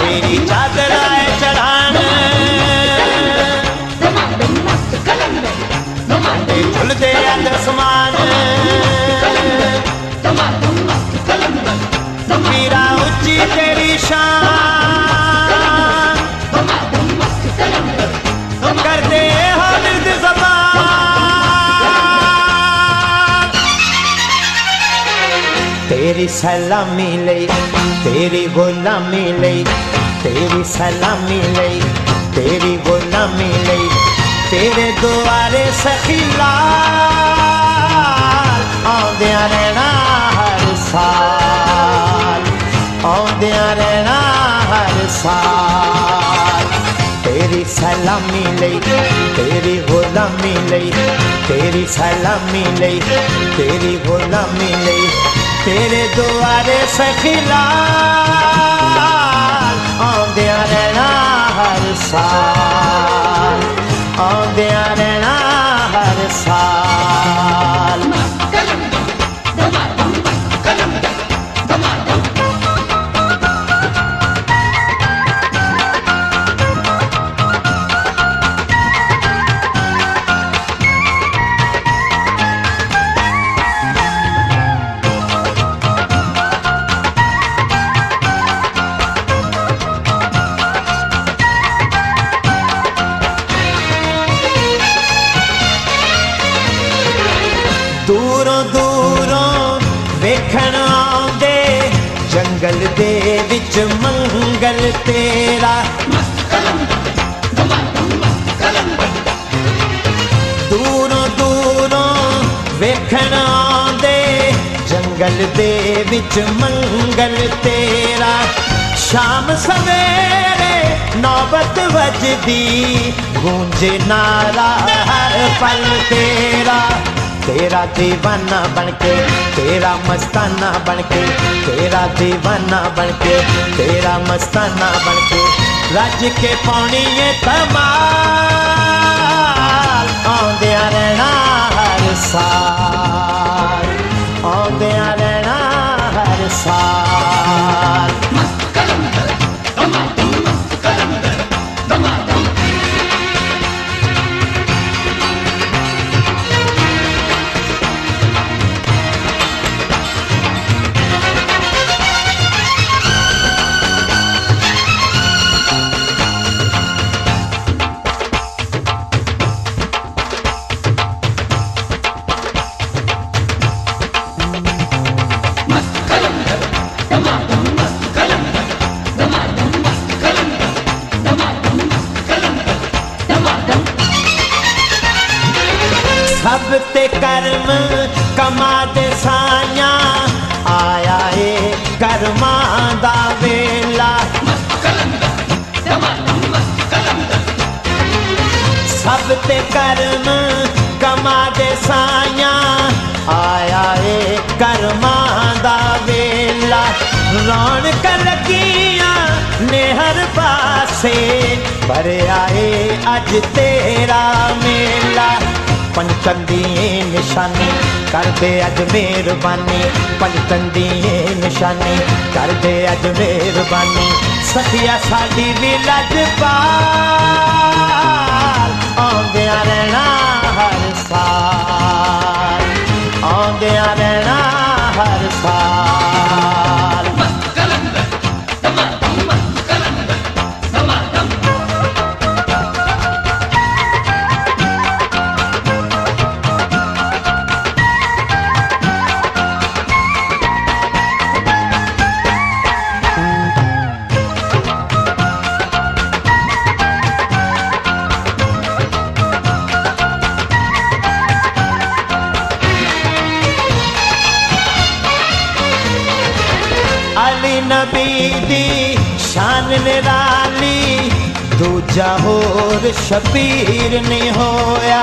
तेरी चादर आए चढ़ान झुलदे आसमान मीरा उच्ची तेरी शान कर दे हामिद ज़बान तेरी सलामी ले तेरी गुलामी ले तेरी सलामी ले तेरी गुलामी ले तेरे दुआरे सखीलाल आउंदियां रहना हर साल आउंदियां रहना हर साल तेरी सलामी ले तेरी गुलामी ले तेरी सलामी ले तेरी गुलामी ले तेरे दुआरे सखीलाल आउंदियां रहना हर साल आउंदियां रहना हर साल दूरों दूरों वेखण आउंदे जंगल दे विच मंगल तेरा दूरों दूरों वेखण आउंदे जंगल दे विच मंगल तेरा शाम सवेरे नौबत वजदी गूंजे नारा हर पल तेरा तेरा दीवाना बनके तेरा मस्ताना बनके तेरा दीवाना बनके तेरा मस्ताना बनके रज के पानी ये कमाल आउंदियां रहना हर साल आउंदियां रहना हर साल सब ते कर्म कमा दे साया आया ए कर्मा दा वेला सब ते कर्म कमा दे साया आया ए कर्मा दा वेला रौनक लगियां ने हर पासे पर आए अज तेरा मेला पंचतंदी निशानी कर दे अज मेहरबानी पंचतंदी निशानी कर दे अज मेहरबानी सखिया साडी भी लजपाल आउंदियां रहना हर साल आउंदियां रहना हर साल अली नबी दी शान निराली दूजा होर शबीर नहीं होया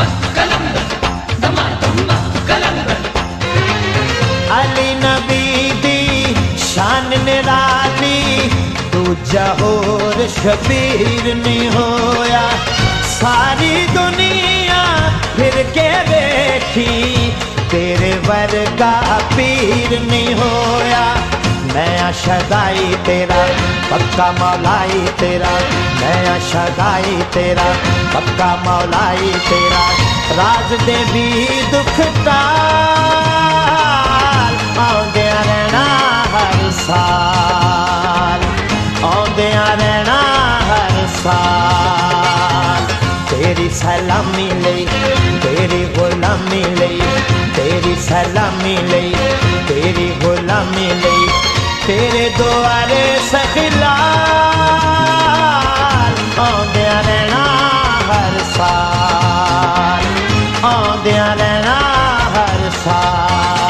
अली नबी दी शान निराली दूजा होर शबीर नहीं होया सारी दुनिया फिर के देखी तेरे वर्गा पीर नहीं होया मैं आशदाई तेरा पक्का मौलाई तेरा, मैं आशदाई तेरा पक्का मौलाई तेरा। राज दे भी दुख टाल आउंदियां रहना हर साल, आउंदियां रहना हर साल। तेरी सलामी लई तेरी गुलामी लई, तेरी सलामी लई तेरी गुलामी लई, तेरे दुआरे सखिलाल आउंदियां रहना हर साल, आउंदियां रहना हर साल।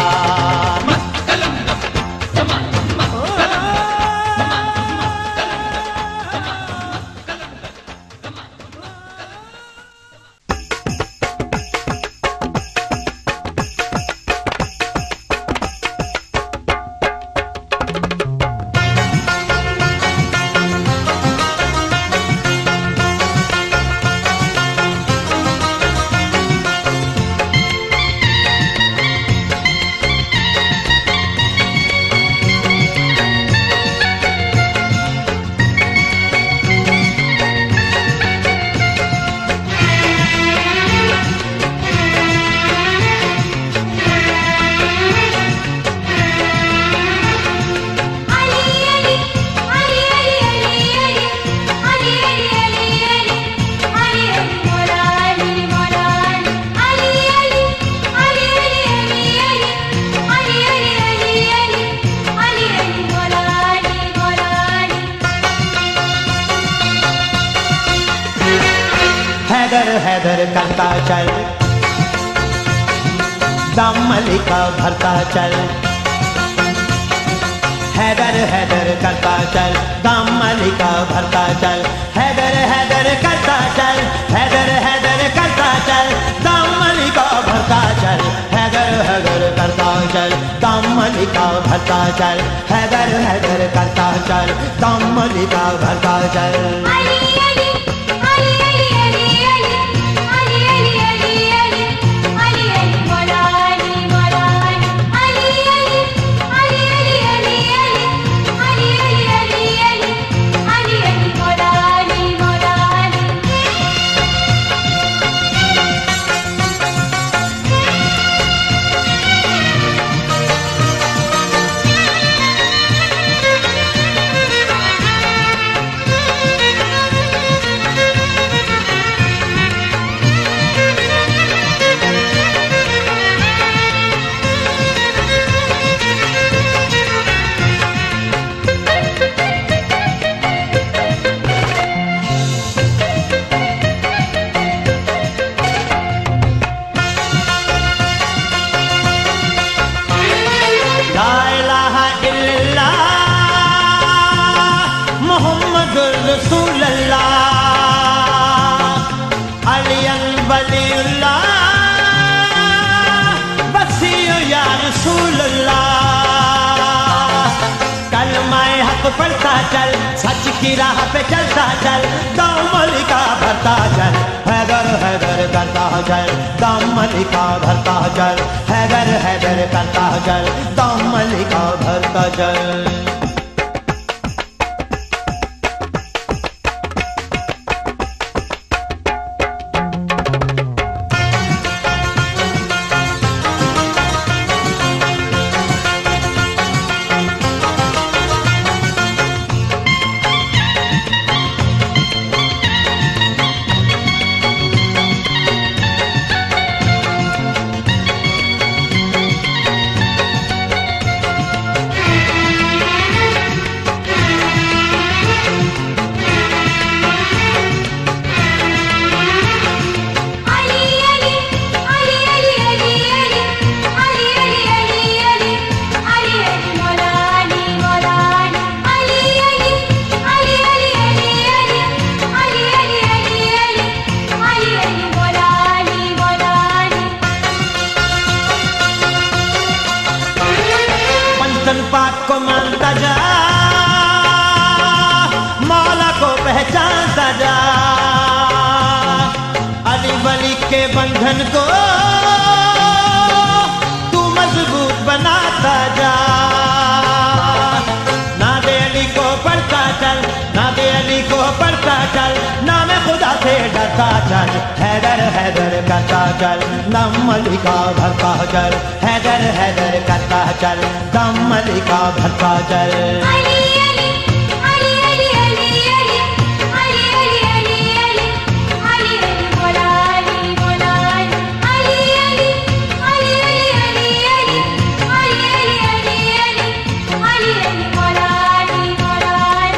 हैदर हैदर करता चल, दम मलिका भरता चल, हैदर हैदर करता चल, दम मलिका भरता चल, हैदर हैदर करता चल, हैदर हैदर करता चल, दम मलिका भरता चल, हैदर हैदर करता चल, दम मलिका भरता चल, हैदर हैदर करता चल, दम मलिका भरता चल। पढ़ता चल, सच की राह पे चलता चल, दम मलिका भरता चल, हैदर हैदर करता चल, दम मलिका भरता चल, हैदर हैदर करता चल, दम मलिका भरता चल। पाक को मानता जा, मौला को पहचानता जा, अली वली के बंधन को तू मजबूत बनाता जा। चल, नाते अली को पढ़ता चल, नाम खुदा से डरता चल, हैदर हैदर करता चल, दम अली का भरता चल, हैदर हैदर करता चल, दम अली का भरता चल। अली अली अली अली अली अली अली अली अली अली अली मौला अली मौला अली अली अली अली अली अली अली अली अली अली मौला अली मौला अली।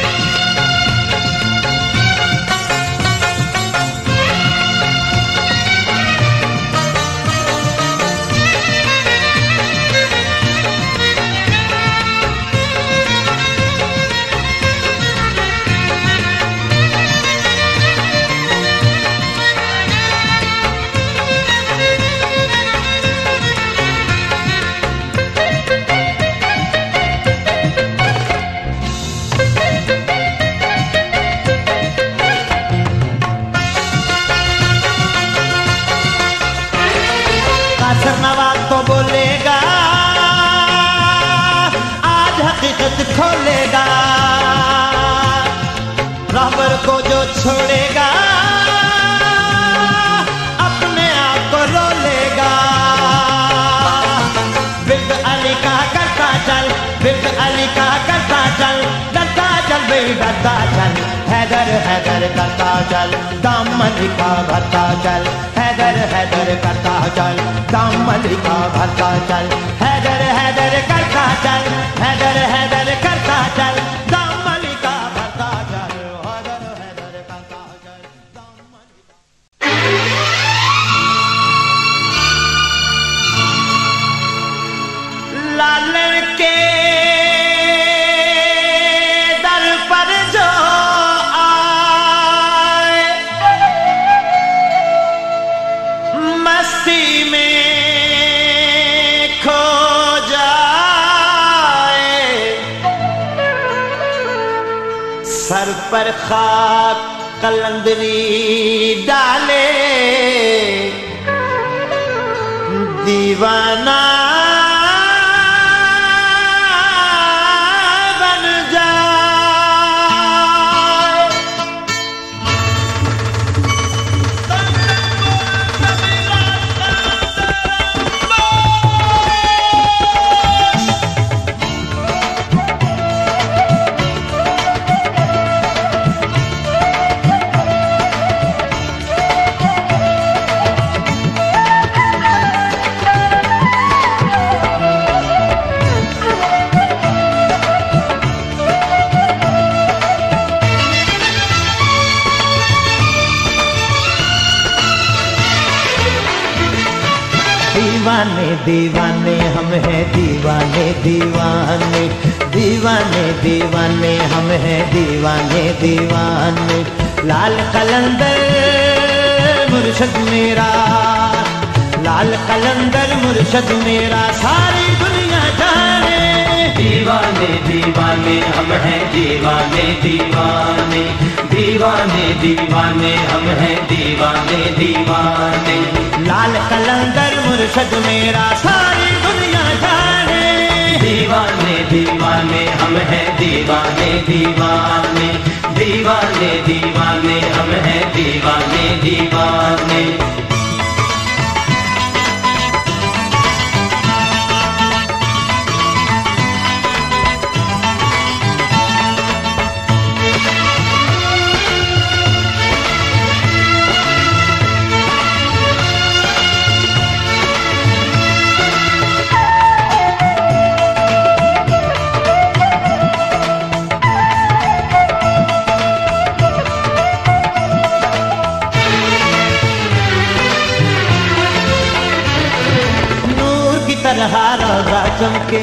कासर नवाज तो बोलेगा, आज हकीकत खोलेगा, रहबर को जो छोड़ेगा अपने आप को रोलेगा। बिल्ड अली का करता चल, बिल्ड अली का करता चल, डरता चल भाई डरता चल, हैदर हैदर करता चल, दम अली का भरता चल, हैदर हैदर करता चल, दम अली का भरता चल, हैदर हैदर करता चल, हैदर हैदर करता चल, दम अली का भरता चल, हैदर हैदर करता चल, दम अली का। लालन के दर पर जो आए, मस्ती में खो जाए, सर पर खाक कलंदरी डाले, दीवाना बन जाए। दीवाने दीवाने हम हैं दीवाने दीवाने, दीवाने दीवाने हम हैं दीवाने दीवाने। लाल कलंदर मुर्शद मेरा, लाल कलंदर मुर्शद मेरा, सारी दुनिया जाने। दीवाने दीवाने हम हैं दीवाने दीवाने, दीवाने दीवाने हम हैं दीवाने दीवाने। लाल कलंदर मुर्शद मेरा, सारी दुनिया जाने। दीवाने दीवाने हम हैं दीवाने दीवाने, दीवाने दीवाने हम हैं दीवाने दीवाने। तरह रोजा चमके,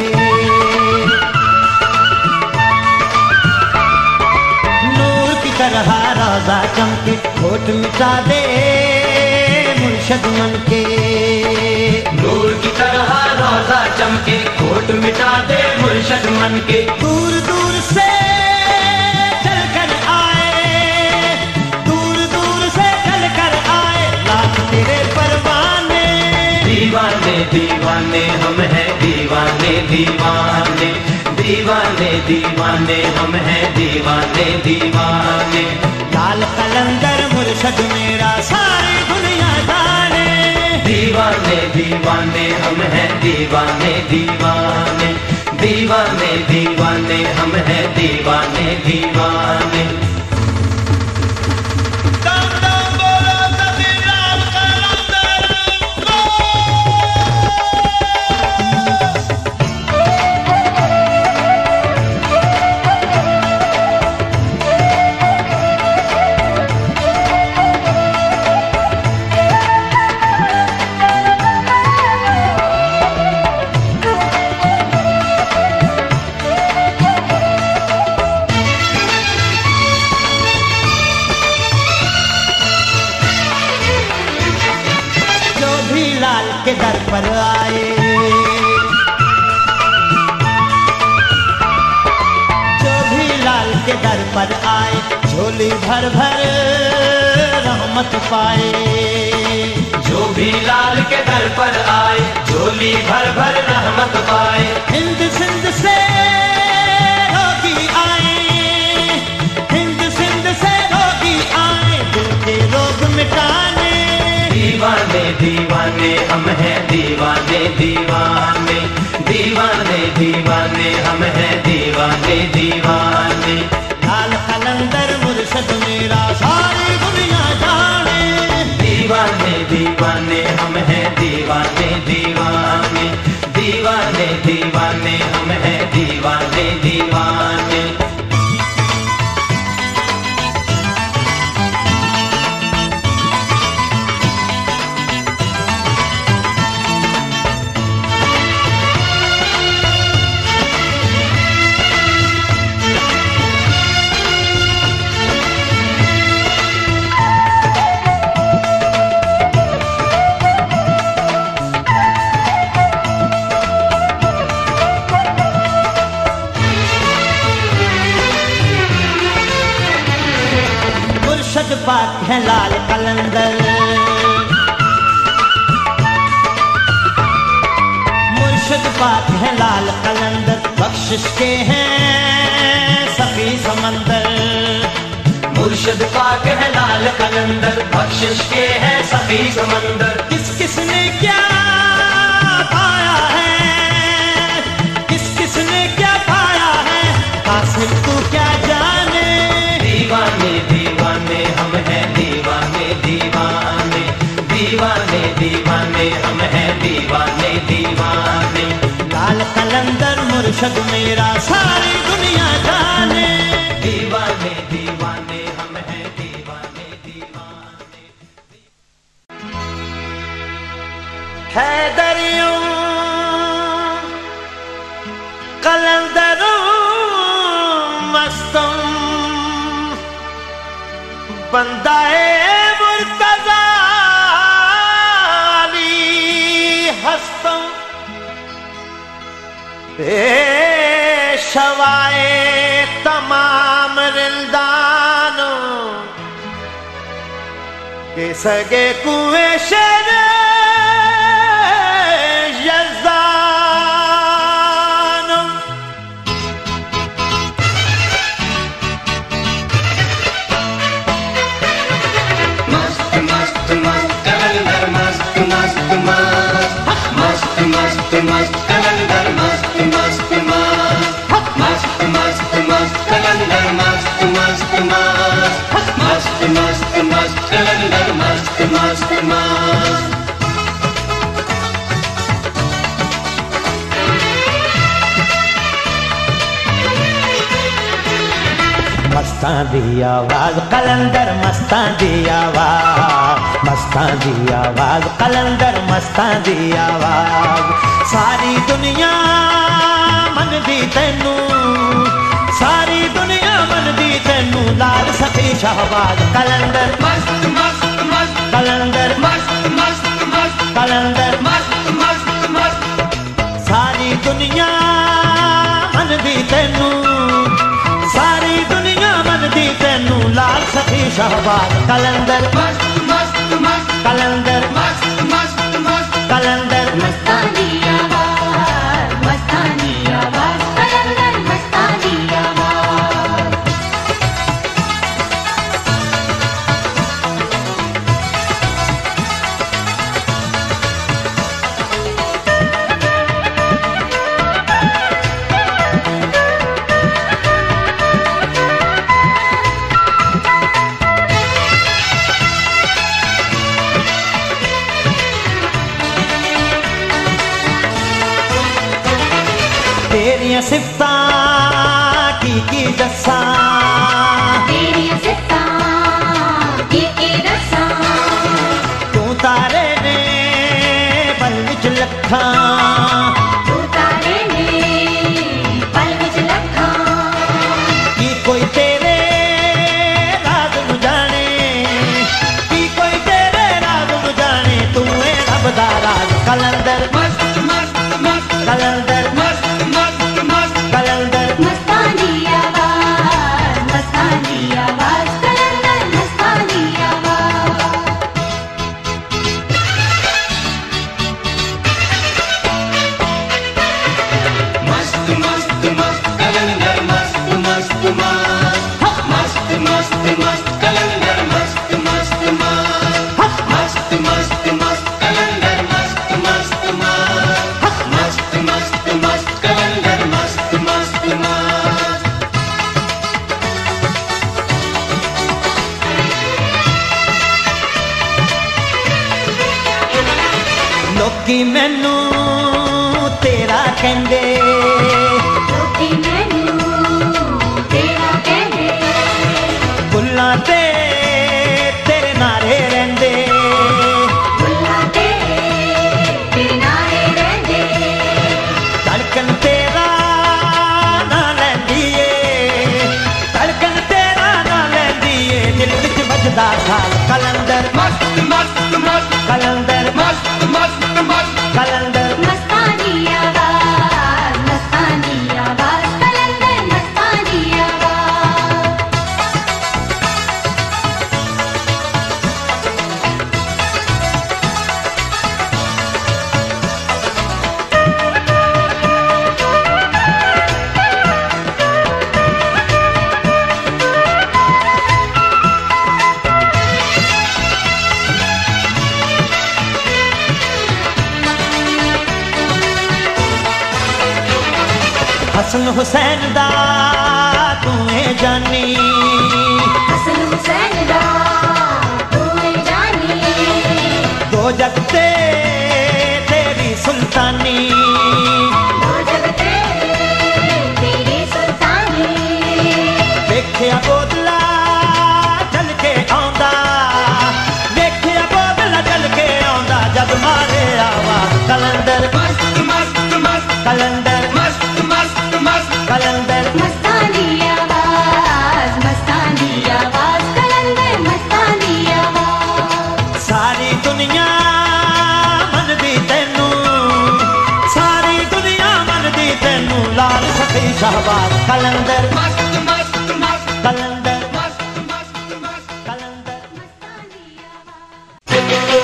नूर की तरह रोजा चमके, खोट मिटा दे मुर्शद मन के। नूर की तरह रोजा चमके, खोट मिटा दे मुर्शद मन के। दूर दूर से चल कर आए, दूर दूर से चल कर आए, लाख तेरे परवाने। दीवाने दीवाने हम हैं दीवाने दीवाने, दीवाने दीवाने हम हैं दीवाने दीवाने। लाल कलंदर मुर्शद मेरा सारी दुनिया जाने। दीवाने दीवाने हम हैं दीवाने दीवाने। दीवाने दीवाने हम हैं दीवाने दीवाने। के दर पर आए, जो भी लाल के दर पर आए, झोली भर भर रहमत पाए। जो भी लाल के दर पर आए, झोली भर भर रहमत पाए। हिंद सिंध से रोगी आए, हिंद सिंध से रोगी आए, दिल के रोग मिटाने। दीवाने दीवाने हम हैं दीवाने दीवाने। दीवाने दीवाने हम हैं दीवाने दीवाने। लाल कलंदर मुर्शद मेरा सारी दुनिया जाने। दीवाने दीवाने हम हैं दीवाने दीवाने। दीवाने दीवाने हम हैं दीवाने दीवाने। मुर्शद पाक है लाल कलंदर, मुर्शद पाक है लाल कलंदर, बख्शिश के हैं सभी समंदर। मुर्शद पाक है लाल कलंदर, बख्शिश के हैं सभी समंदर। किस किसने क्या पाया है, किस किसने क्या पाया है, हासिल तू क्या जाने। दीवाने दीवाने हम हैं दीवाने दीवाने। दीवाने दीवाने हम हैं दीवाने दीवाने। लाल कलंदर मुर्शद मेरा सारी दुनिया जाने। दीवाने दीवाने हम हैं दीवाने दीवाने। हैदरियों कलंदरों मस्तों बंदाए मुर्तज़ा अली हस्तों पेशवाए तमाम रिंदानों के सगे कुएं शेर मस्त मस्त कलंदर मस्त मस्त मस्त मस्त मस्त कलंदर मस्त मस्त मस्त मस्त मस्त कलंदर मस्त मस्त मस्त। मस्तां दी आवाज कलंदर मस्तां दी आवाज, मस्तां दी आवाज कलंदर मस्तां दी आवाज। सारी दुनिया मन दी तैनू, सारी दुनिया मन दी तैनू, लाल सखी शहबाज कलंदर मस्त मस्त मस्त कलंदर मस्त मस्त मस्त कलंदर मस्त मस्त मस्त। सारी दुनिया मन दी तैनू, सारी दुनिया मन दी तैनू, लाल सखी शहबाज कलंदर मस्त मस्त मस्त कलंदर मस्त मस्त मस्त कलंदर मस्तानी आवाज कलंदर सिफता की दसा तेरिया सिफता की दसा तू तारे ने पल विच लखा तू तारे ने पल विच लखा की कोई तेरे राज नू जाने की कोई तेरे राज नू जाने तू है रब दा राज कलंदर मस्त मस्त मस्त कलंदर मस्त मस्त मस्त कलंदर मस्तानी आवाज कलंदर मस्तानी आवाज मस्त मस्त मस्त कलंदर मस्त मस्त मस्त मस्त मस्त मस्त कलंदर मस्त मस्त मस्त मस्त मस्त मस्त कलंदर मस्त मस्त मस्त मस्त मस्त मस्त कलंदर मस्त मस्त मस्त लोकी मैनू तेरा कहंदे लोकी मैनू तेरा कहंदे बुल्लां ते तेरे नारे रहिंदे बुल्ला तेरे नारे रहंदे धड़कन तेरा ना लैंदी ए धड़कन तेरा ना लैंदी ए दिल विच बजदा साल कलंदर मस्त मस्त मस्त कलंदर मस्त मस्त मस्त कलंदर मस्तानी आवाज कलंदर मस्तानी आवाज हसन हुसैन दा तू है जानी हसन हुसैन दा तू है जानी दो जगते तेरी सुल्तानी दो जगते तेरी सुल्तानी देखिया बोदला चल के आंदा देखिया बोदला चल के आंदा जब मारे आवाज कलंदर मस्त मस्त मस्त कलंदर मस्त मस्त मस्त कलंदर मस्तानी आवाज कलंदर मस्तानी आवाज सारी दुनिया मनदी तैनू सारी दुनिया मनदी तैनू लाल सफी शहबाज कलंदर मस्त मस्त मस्त कलंदर मस्त मस्त मस्त कलंदर मस्तानी आवाज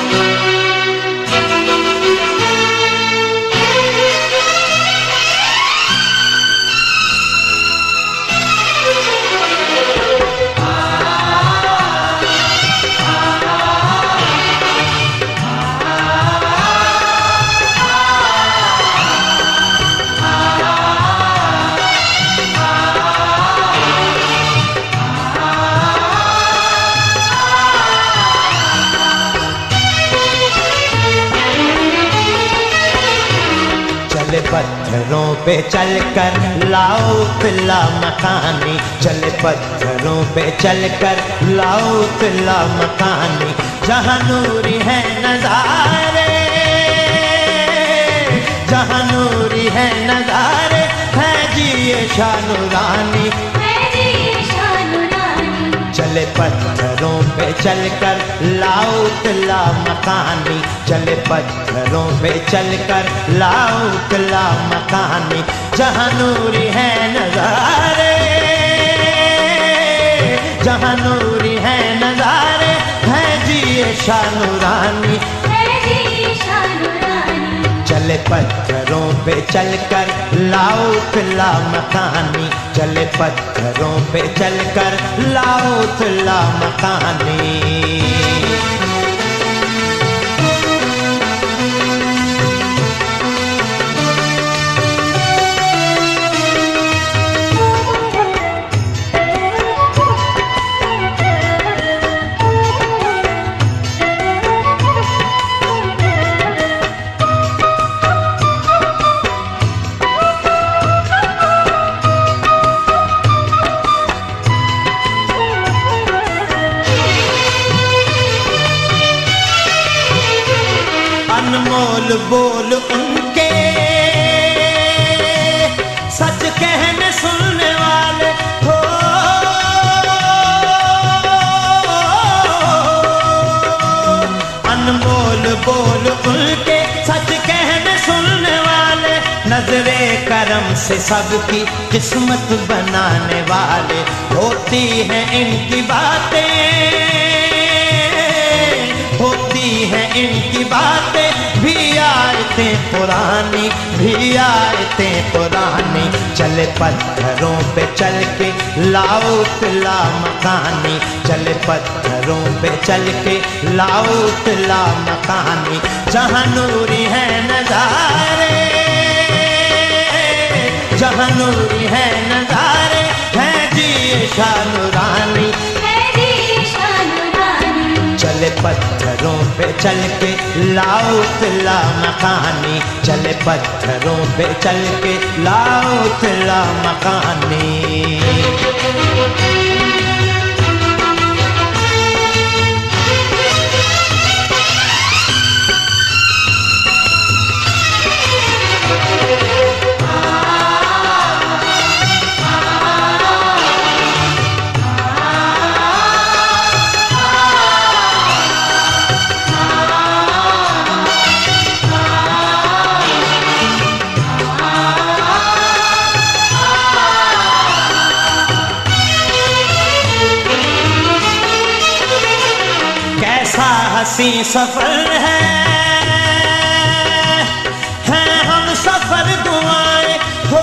चले पत्थरों पे चलकर लाओ पिला मकानी चले पत्थरों पे चलकर लाओ पिला मकानी जहाँ नूरी है नजारे जहाँ नूरी है नजारे है जी ये शानुरानी है जी शानुरानी चले पत्थरों पे चलकर लाओ किला मकानी चले पत्थरों पे चलकर लाओ किला मकानी जहाँ नूरी है नजारे जहाँ नूरी है नजारे है जी ये शानुरानी है जी शानुरानी चले पत्थरों पे चलकर लाओ किला मकानी चले पत्थरों पे चलकर लाओ किला मकानी अनमोल बोल उनके सच कहने सुनने वाले हो, अनमोल बोल उनके सच कहने सुनने वाले, नजरे करम से सबकी किस्मत बनाने वाले। होती हैं इनकी बातें, होती हैं इनकी बातें, भी आयतें पुरानी, भी आयतें पुरानी। चले पत्थरों पे चल के लाओ तिला मकानी, चले पत्थरों पे चल के लाओ तिला मकानी। जहाँ नूरी है नजारे, जहाँ नूरी है नजारे, है जी शानुरानी, है जी शानुरानी। चले पत्थरों पे चल के लाओ तिला मकानी, चले पत्थरों पे चल के लाओ तिला मकानी। हसी सफर है हम सफर दुआएं हो,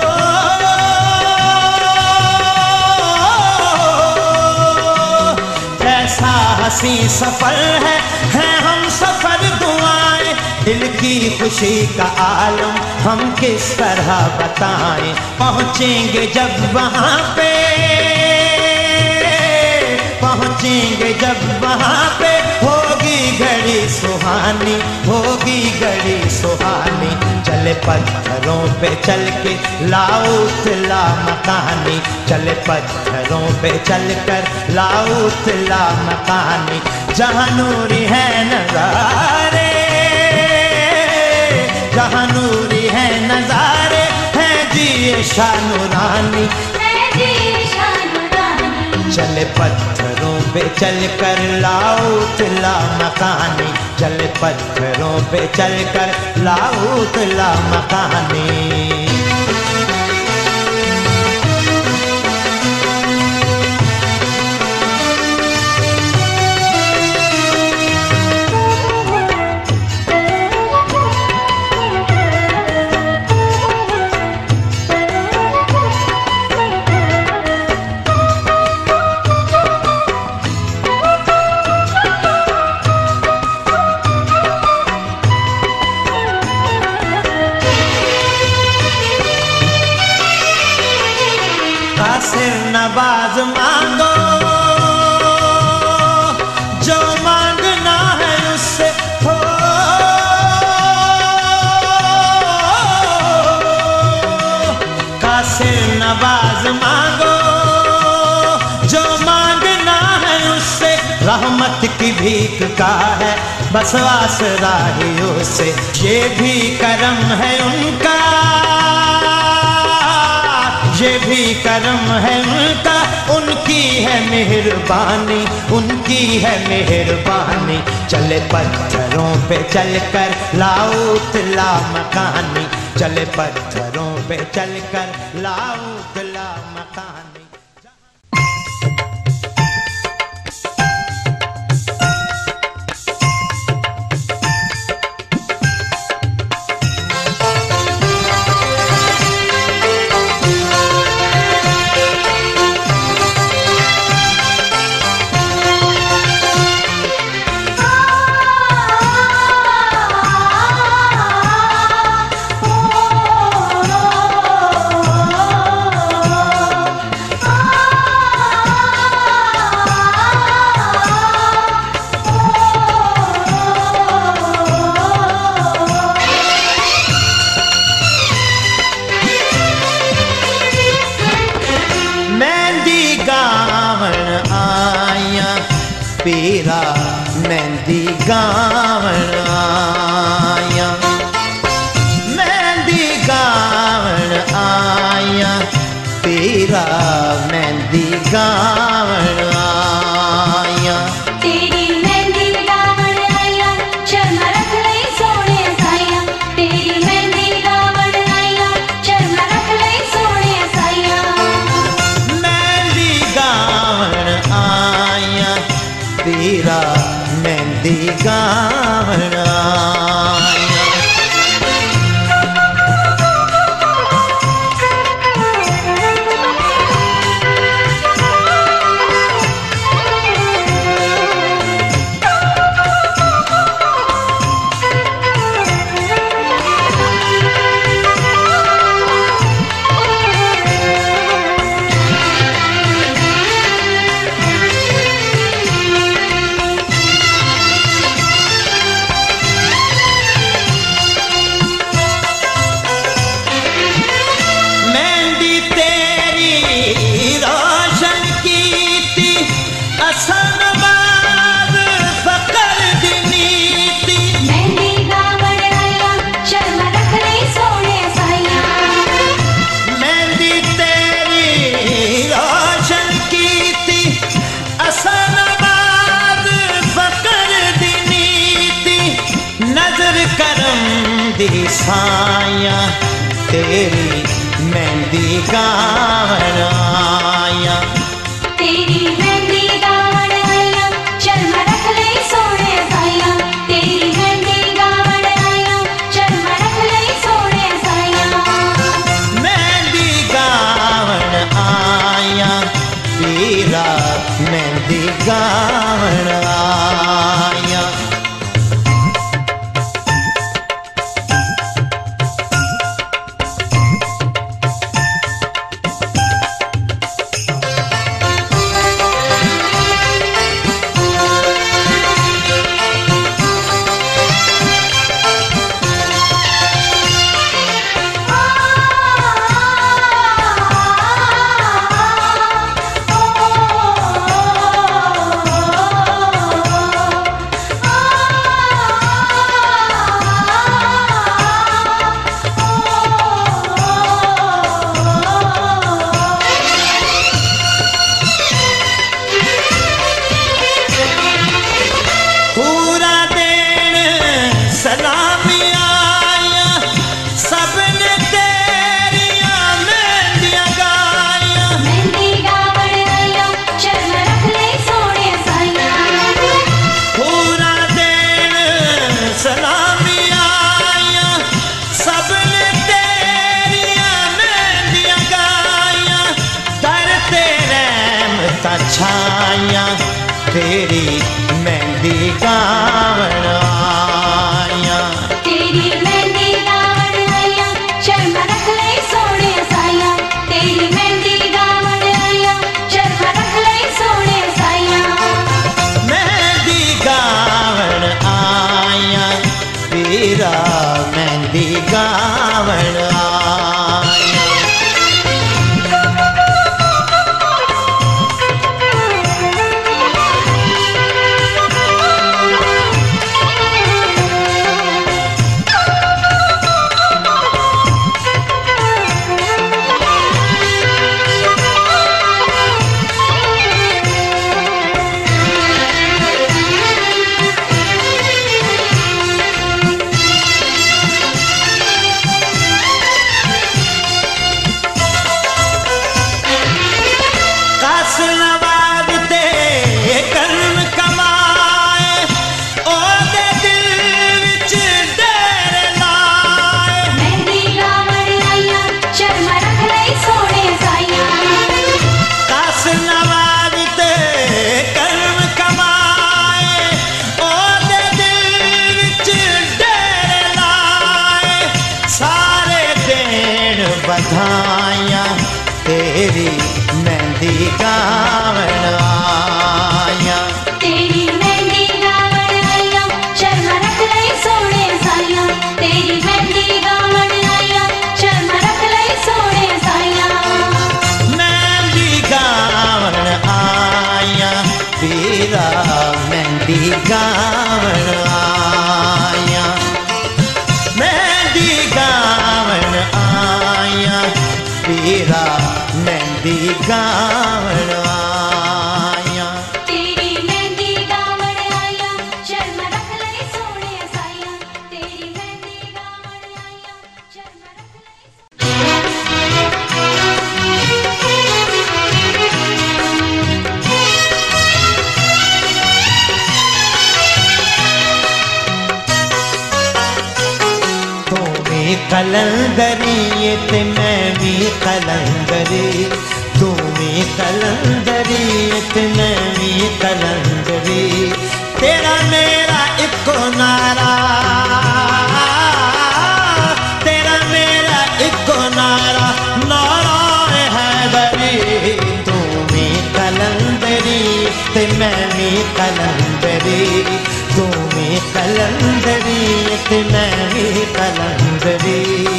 कैसा हसी सफर है हम सफर दुआएं। दिल की खुशी का आलम हम किस तरह बताएं, पहुँचेंगे जब वहाँ पे, पहुँचेंगे जब वहाँ पे, होगी घड़ी सुहानी, होगी घड़ी सुहानी। चले पत्थरों पे चल के लाओ तिला मकानी, चले पत्थरों पे चल कर लाओ तिला मकानी। जहाँ नूरी है नजारे, जहाँ नूरी है नजारे, है जी शानुरानी, है जी शानुरानी। चले पत्थरों पे चल कर लाओ तिला मकानी, चले पत्थरों पे चल कर लाओ तिला मकानी। नवाज मांगो जो मांगना है उससे हो, कासिर नवाज मांगो जो मांगना है उससे। रहमत की भीख का है बस आसरा ही उससे, ये भी करम है उनका, ये भी करम है उनका, उनकी है मेहरबानी, उनकी है मेहरबानी। चले पत्थरों पे चल कर लाओ तिला मकानी, चले पत्थरों पे चल कर लाओ तिला मकानी। पीरा मेहंदी गावण आया, मेहंदी गावण आया। तेरी मेहंदी गावण आया, शर्मा रख लई सोने साया। तेरी मेहंदी गावण आया, शर्मा रख लई सोने साया। मेहंदी गावण आया, तेरा मेहंदी गावण आया। साया तेरी मेहंदी गावण आया। तेरी मेहंदी गावण आया, शर्मा रख लई सोने साया। तेरी मेहंदी गावण आया, शर्मा रख लई सोने साया। मेहंदी गावण आया, तेरा मेहंदी गावण आया। छाया तेरी मेहंदी गावण आया। तेरी मेहंदी गावण आया, शर्मा रख लई सोने साया। तेरी मेहंदी गावण आया, शर्मा रख लई सोने साया। मेहंदी गावण आया, तेरा मेहंदी गावण आया। बधाइयाँ तेरी मेहंदी गावण आया। तेरी मेहंदी गावण आया, शर्मा रख लई सोने साया। तेरी मेहंदी गावण आया, शर्मा रख लई सोने साया। मेहंदी गावण आया, तेरा मेहंदी गावण आया। मेहंदी गावण आया, तेरा मेहंदी गावण गावण आया। तेरी मेहंदी गावण आया, शर्म रख ले सोने साया। तेरी मेहंदी गावण आया, शर्म रख ले। तू भी कलंदरी ते मैं भी कलंदरी, तू भी कलंदरी ते मैं भी कलंदरी। तेरा मेरा इको नारा, तेरा मेरा इको नारा, नारा हैदरी। तू भी कलंदरी ते मैं भी कलंदरी, तू भी कलंदरी ते मैं भी कलंदरी।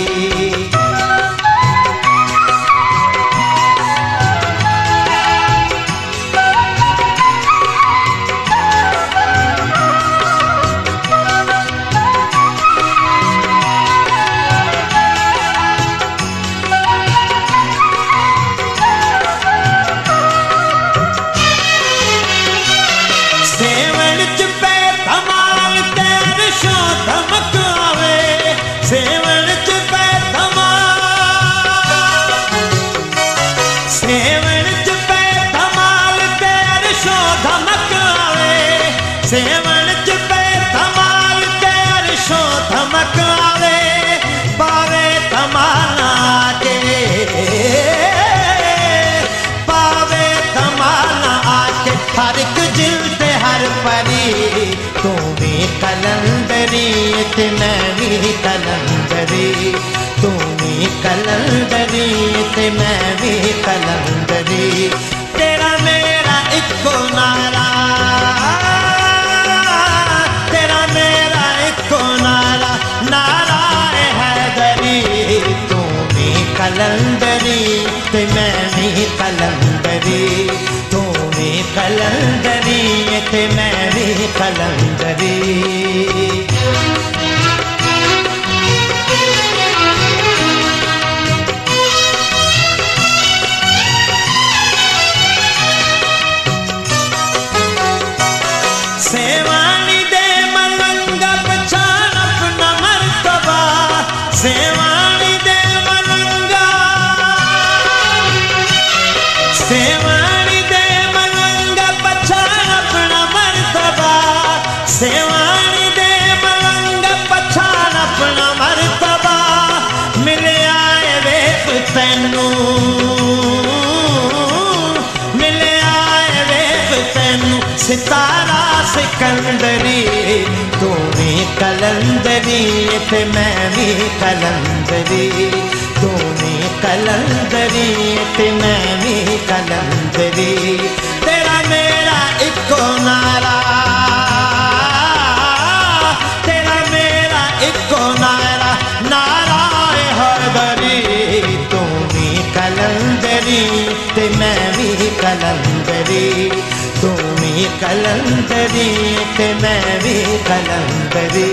सेवण च पे धमाल तेरे शो धमक आवे, सेवण च पे धमाल, सेवण च पे धमाल तेरे शो धमक आवे, सेवण च पे धमाल तेरे शो धमक आवे। पावे धमाला के, पावे धमाला आके हर एक जिल ते हर परी। तू भी कलंदरी ते मैं भी कलंदरी, तू भी कलंदरी ते मैं भी कलंदरी। तेरा मेरा इको नारा, तेरा मेरा इको नारा, नारा हैदरी। तू भी कलंदरी ते मैं भी कलंदरी, तू भी कलंदरी ते मैं भी कलंदरी। सेवानी दे मलंग पछाण अपना मर्तबा, सेवानी दे मलंगा, सेवानी दे मलंग पछाण अपना मर्तबा, सेवानी दे मलंग पछाण अपना मर्तबा। मिले आए वेख तैनू, मिले आए वेख तैनू सितारा सिकंदरी। तू भी कलंदरी ते मैं भी कलंदरी, तू भी कलंदरी ते मैं भी कलंदरी। तेरा मेरा इको नारा, तेरा मेरा इको नारा, नारा हैदरी। तू भी कलंदरी ते मैं भी कलंदरी, तू भी कलंदरी ते मैं भी कलंदरी।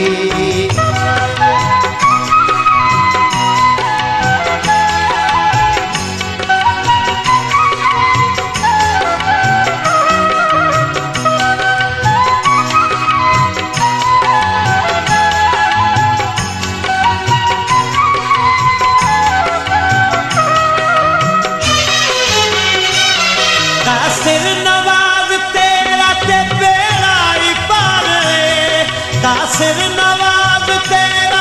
कासिर नवाज तेरा ते बेड़ा ही पार है, कासिर नवाज तेरा,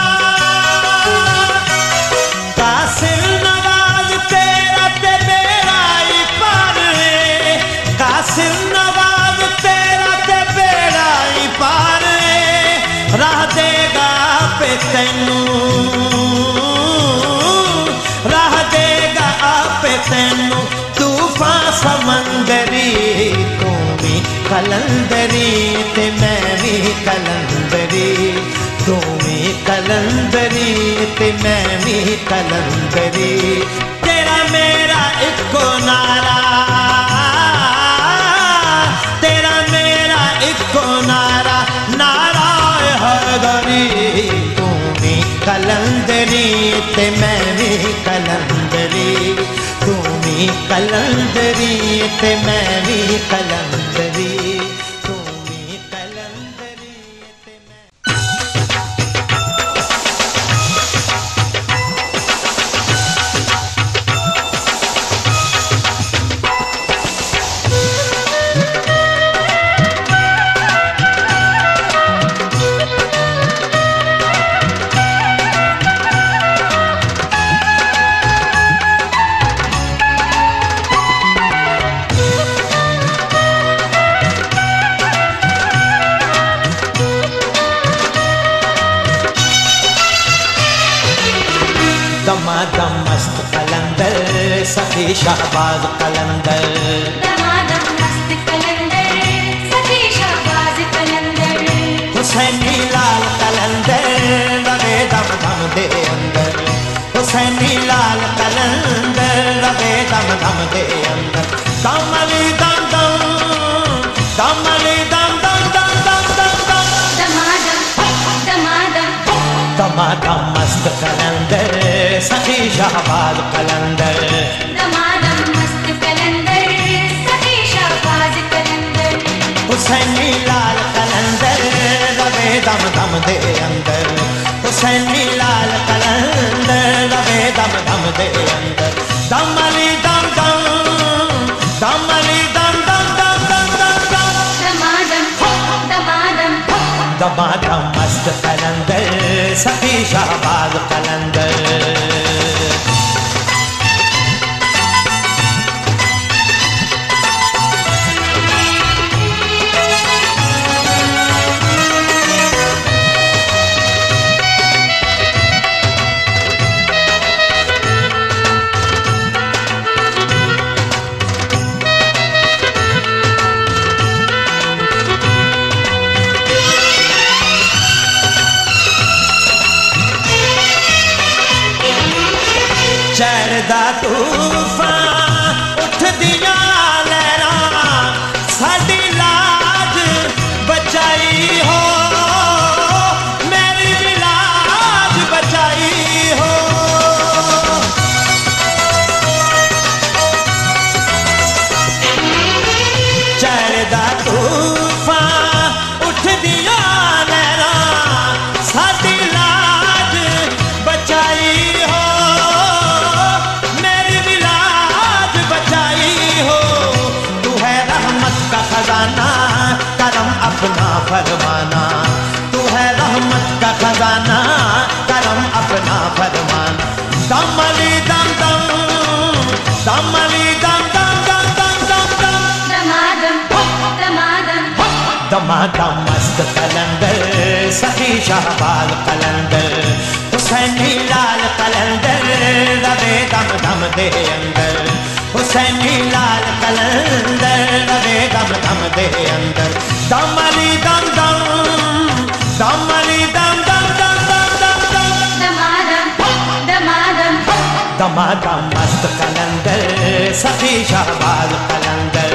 कासिर नवाज तेरा ते बेड़ा ही पार है, कासिर नवाज तेरा ते बेड़ा ही पार है। राह देगा पे तैनू, राह देगा आपे तैनू तूफान समंदरी। तू भी कलंदरी ते मैं भी कलंदरी, तू भी कलंदरी ते मैं भी कलंदरी। तेरा मेरा इको नारा, तेरा मेरा इको नारा, नारा हैदरी। तू भी कलंदरी ते मैं भी कलंदरी, तू भी कलंदरी ते मैं भी कलंदरी तू भी कलंदरी ते मैं दमादम मस्त कलंदर सखी शहबाज कलंदर दमादम मस्त कलंदर सखी शहबाज कलंदर हुसैनी लाल कलंदर रवे दम दम दे अंदर हुसैनी लाल कलंदर रवे दम दम दे अंदर दमली दम दम दमली दम दम दम दम दम दम दमादम दमादम दमादम मस्त कलंदर सखी शहबाज कलंदर दमादम मस्त कलंदर सखी शहबाज कलंदर हुसैनी लाल कलंदर रवे दम दम दे अंदर हुसैनी लाल कलंदर रवे दम दम दे अंदर दमली दम दम दमली दम दम दम दम दम दम दमादम दमादम दमादम मस्त कलंदर सखी शहबाज कलंदर चढ़दा तूफान उठ दिया लहरा साडी लाज बचाई हो मेरी भी लाज बचाई हो चढ़दा तूफान उठ दिया लहरा साडी लाज बचाई हो खजाना करम अपना फरमाना तू है रहमत का खजाना करम अपना फरमाना दमली दम दम दमली दम दम दम दम दम दम दमादम दमादम दमादम मस्त कलंदर सखी शहबाज कलंदर हुसैनी लाल कलंदर रवे दम दम दे अंदर हुसैनी लाल कलंदर रवे दम दम दे अंदर दमली दम दम दमली दम दम दम दम दम दम दमादम दमादम दमादम मस्त कलंदर सखी शहबाज कलंदर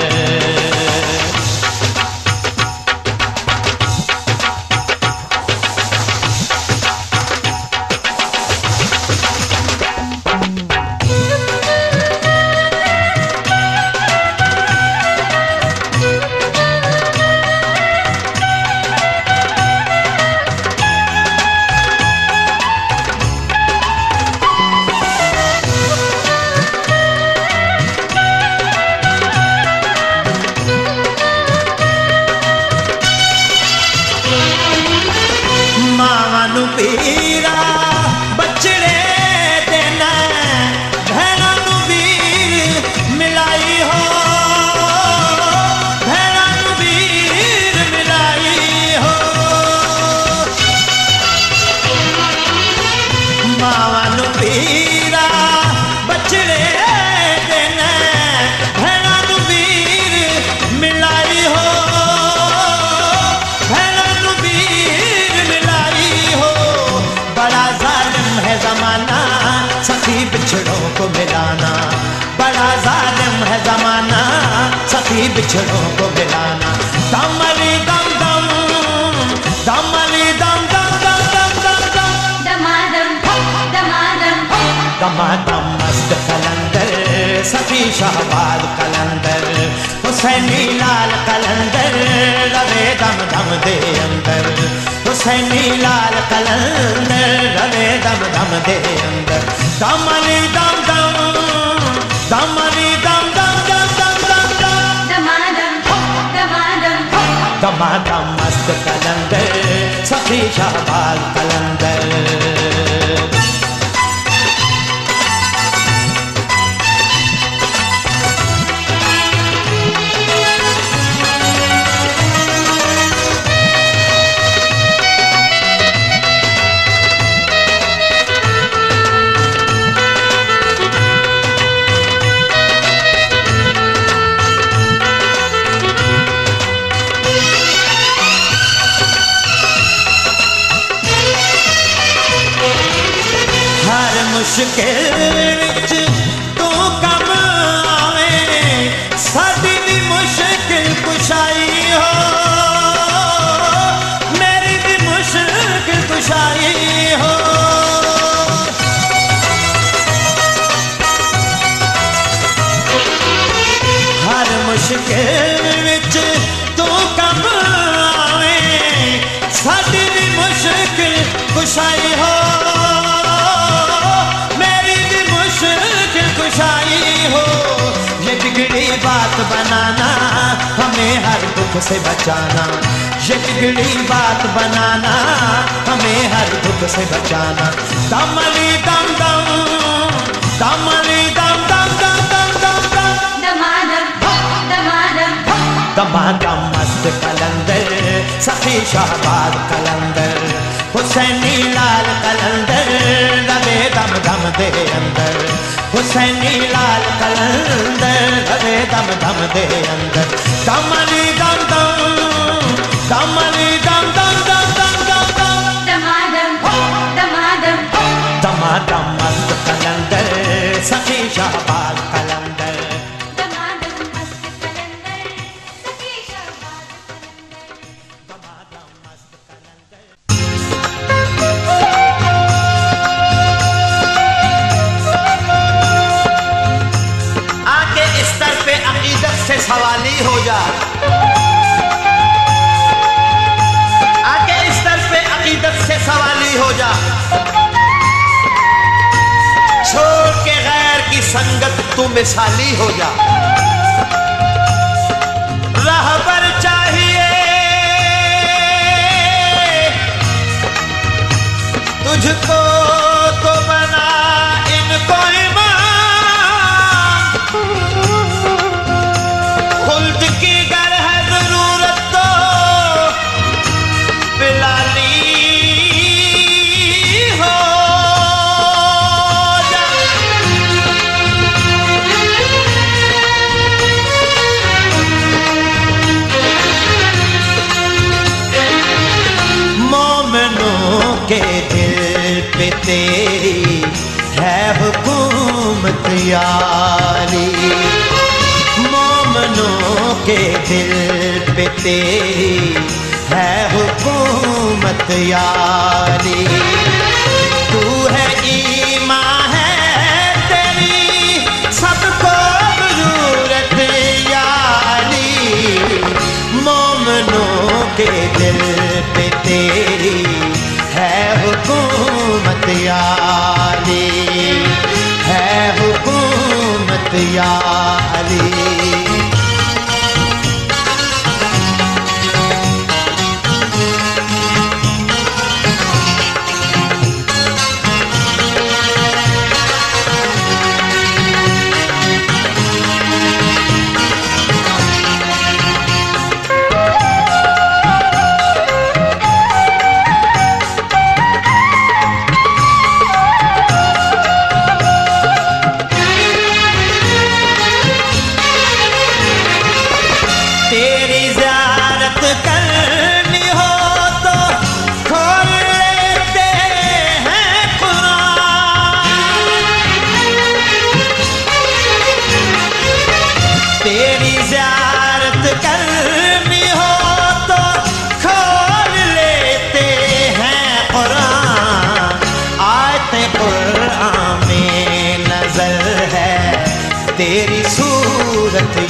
पीरा बचड़े देना भैना नू वीर मिलाई हो भैना नू वीर मिलाई हो मावा नू पीरा बचड़े देना भैना नू वीर मिलाई हो भैना नू वीर मिलाई हो बड़ा जालिम है जमाना सखी बिछड़ों को मिलाना बड़ा जालिम है जमाना सखी बिछड़ों को मिलाना दमली दम दम दमली दम दम दम दम दम दम दमादम दमादम दमादम मस्त कलंदर सफी शहबाज कलंदर हुसैनी लाल कलंदर रवे दम दम दे अंदर हुसैनी लाल कलंदर रवे दम दम दे अंदर दमनी दम दम दमनी दम दम दम दम दम दम दमादम दमादम दमादम मस्त कलंदर सफी शहबाज कलंदर मुश्किल विच तू कब आवे साडी भी मुश्किल कुशाई हो मेरी भी मुश्किल कुशाई हो हर मुश्किल विच तू कब आवे साडी भी मुश्किल कुशाई हो खुशाई हो ये बिगड़ी बात बनाना हमें हर दुख से बचाना ये बिगड़ी बात बनाना हमें हर दुख से बचाना दमली दम दम दमली दम दम दम दम दम दम दमादम दमादम दमादम मस्त कलंदर सफी शहबाज कलंदर हुसैनी लाल कलंदर रवे दम दम दे अंदर हुसैनी लाल कलंदर रवे दम दम दे अंदर दमनी दम दम दमनी दम दम दम दम दम दम दमादम दमादम दमादम मस्त कलंदर सफी शहबाज कलंदर दमादम मस्त कलंदर सफी शहबाज दमादम मस्त कलंदर से सवाली हो जा आके इस स्तर पे अकीदत से सवाली हो जा छोड़ के गैर की संगत तू मिसाली हो जा रहबर चाहिए तुझको तो बना इनको खुल्द की गर है जरूरत तो बिलाली हो जा मोमिनों के दिल पे तेरी है हुकूमत यारी मोमिनों के दिल पे तेरी है हुकूमत यारी तू है ईमान है तेरी सबको जरूरत यारी मोमिनों के दिल पे तेरी है हुकूमत यारी है हुकूमत यारी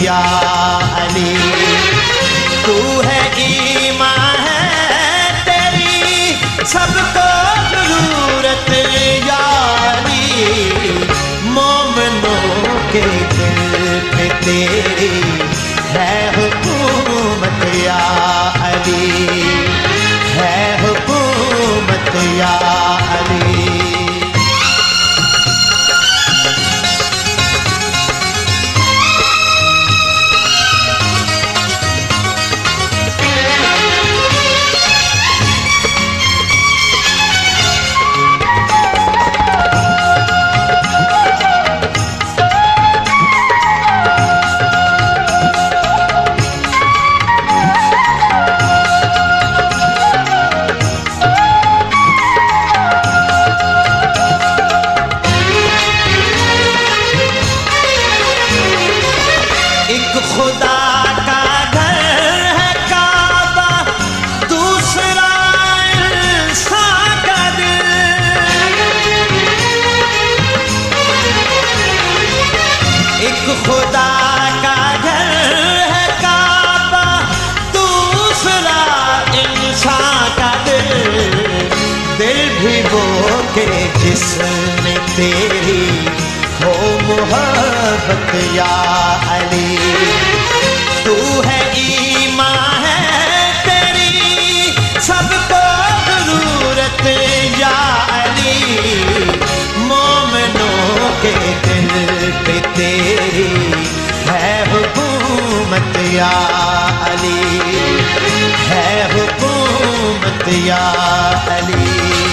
या अली। तू है ईमान है तेरी सबको जरूरत या अली। मोमिनों के दिल पे तेरी है हुकूमत या अली, है हुकूमत या अली। खुदा का घर है काबा, दूसरा इंसान का दिल। दिल भी वो के जिसमें तेरी हो मोहब्बत या अली। तू है ईमान है तेरी सबको जरूरत या अली। मोमिनों के दिल पे तेरी है हुकूमत या अली, है हुकूमत या अली।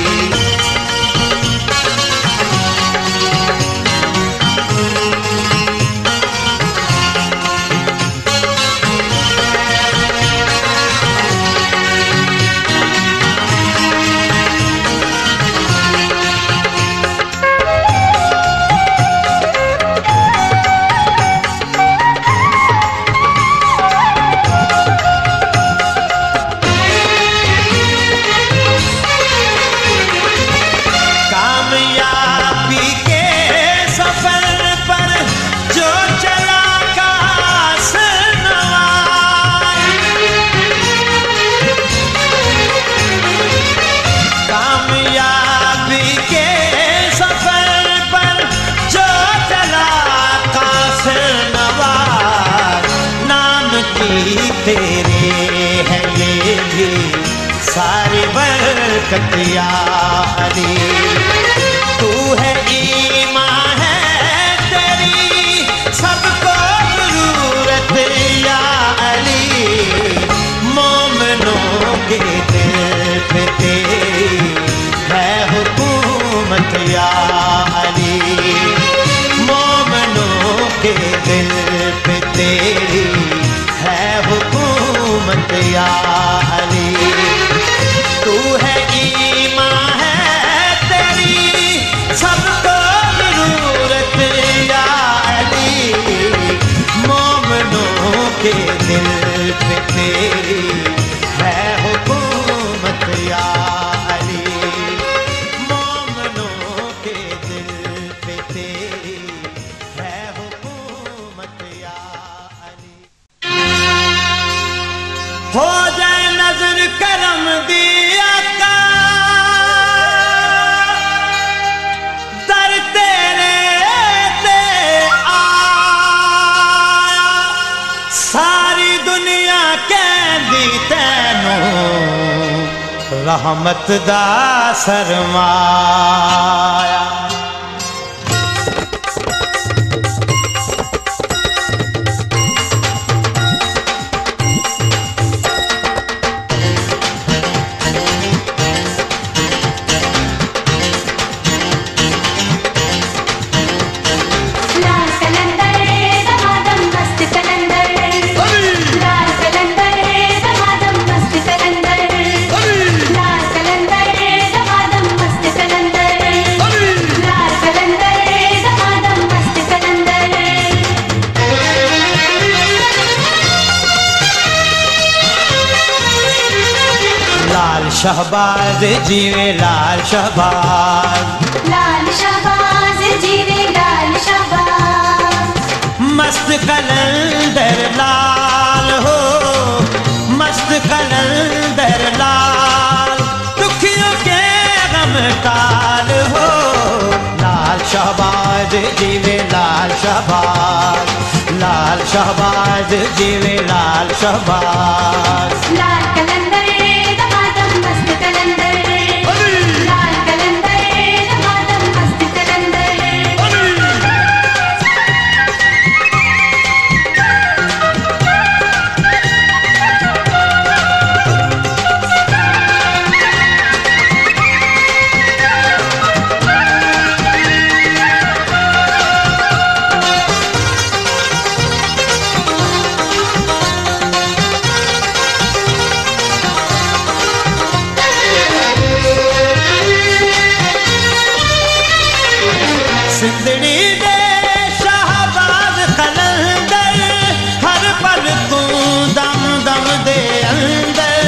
तेरे है ये भी सारी बरकत या अली। तू है ईमान है तेरी सबको जरूरत या अली। मोमिनों के दिल पे तेरी है हुकूमत या अली। मोमिनों के दिल पे तेरी है हुकूमत या अली। तू है ईमान है तेरी सबको जरूरत या अली। मोमिनों के दिल पे तेरी है हुकूमत या अली। मोमिनों के दिल पे तेरी है हुकूमत या अली। हो जाए नजर करम दिया का दर तेरे ते आया। सारी दुनिया कहती तैनू रहमत दा सरमाया। शहबाज जीवे लाल शहबाज, लाल शहबाज जीवे लाल शहबाज। मस्त कलंदर लाल हो, मस्त कलंदर लाल, दुखियों के गम टाल हो। लाल शहबाज जीवे लाल शहबाज, लाल शहबाज जीवे लाल शहबाज। लाल कलंदर दमादम मस्त कलंदर, लाल कलंदर दमादम मस्त कलंदर। सिंदड़ी दे शहबाज कलंदर, हर पल तू दम दम दे अंदर।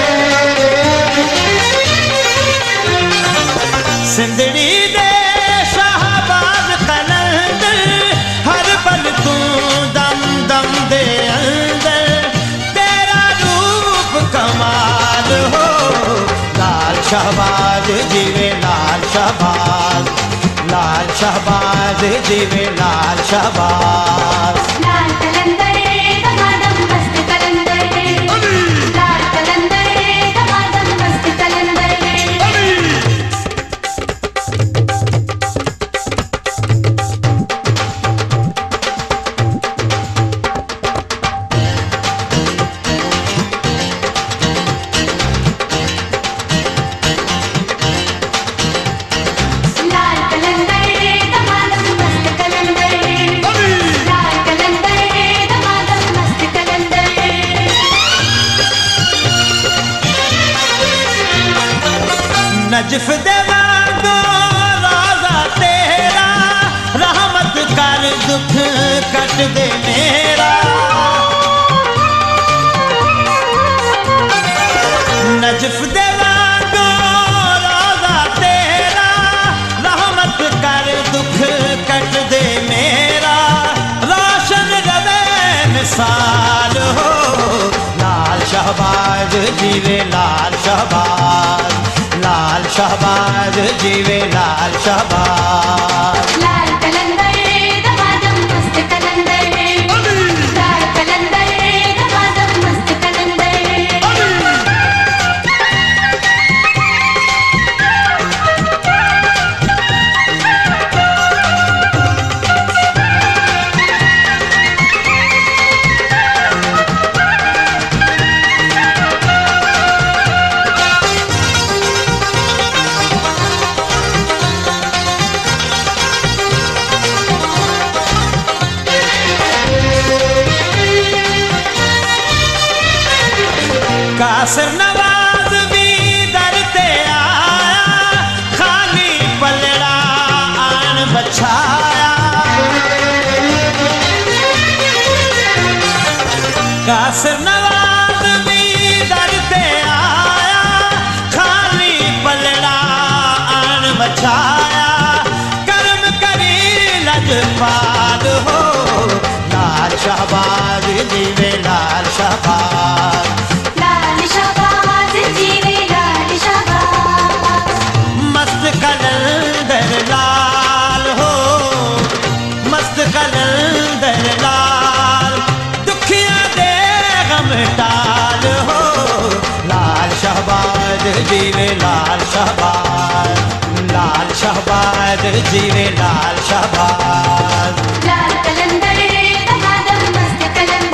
सिंदड़ी दे शहबाज कलंदर, हर पल तू दम दम दे अंदर। तेरा रूप कमाल हो, लाल शहबाज जीवे लाल शहबाज, लाल शहबाज जीवे लाल शहबाज। लाल कलंदर दमादम मस्त कलंदर, लाल कलंदर दमादम मस्त कलंदर। लाल कलंदर दमादम मस्त कलंदर, लाल कलंदर दमादम मस्त कलंदर। नजफ देवांगो राजा तेरा, रहमत कर दुख कट दे मेरा। नजफ देवांगो राजा तेरा, रहमत कर दुख कट दे मेरा। रोशन रवे मिसाल हो, लाल शहबाज जीवे लाल शहबाज, लाल शहबाज जीवे लाल शहबाज। लाल कलंदर दमादम मस्त कलंदर, लाल कलंदर दमादम मस्त कलंदर। कासर नवाज भी दर ते आया, खाली पलड़ा आन बछाया। कासर नवाज भी दर ते आया, खाली पलड़ा आन बछाया। कर्म करी लजपाल हो, लाल शहबाज जीवे लाल शहबाज। लाल शहबाज जीवे लाल शहबाज। मस्त कलंदर लाल हो, मस्त कलंदर लाल, दुखिया दे गम टाल हो। लाल शहबाज जीवे लाल शहबाज, लाल शहबाज जीवे लाल शहबाज। लाल कलंदर दमादम मस्त कलंदर।